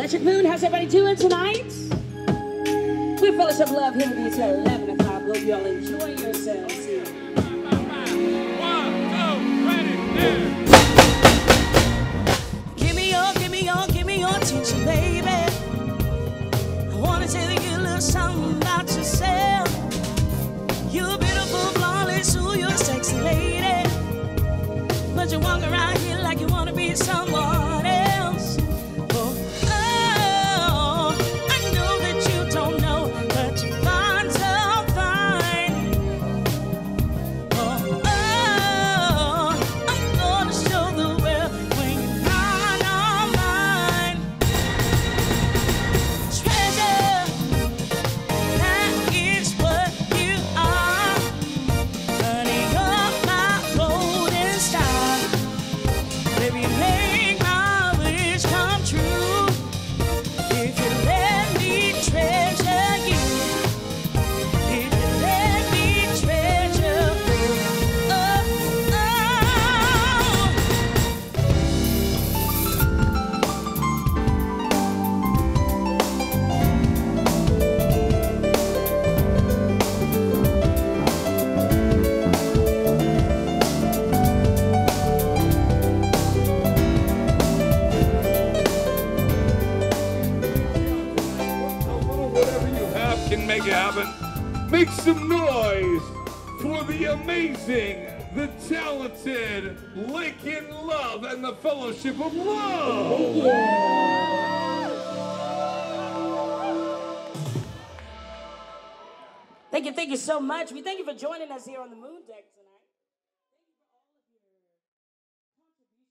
Electric Moon, how's everybody doing tonight? We're Fellowship Love here with you till 11 o'clock. Hope you all enjoy yourselves here. 1, 2, ready, now. Give me your attention, baby. I wanna tell you a little something about yourself. You're beautiful, flawless, ooh, you're a sexy lady. But you walk around here like you wanna be someone else. I know that you don't know, but you find so fine. I'm gonna show the world when you're not on mine. Treasure, that is what you are. Honey, you're my golden star. Baby, make my wish come true. If you let me treasure you, if you let me treasure you, Whatever you have can make it happen. Make some noise for the amazing, the talented Laiken Love and the Fellowship of Love. Thank you so much. We thank you for joining us here on the Moon Deck tonight.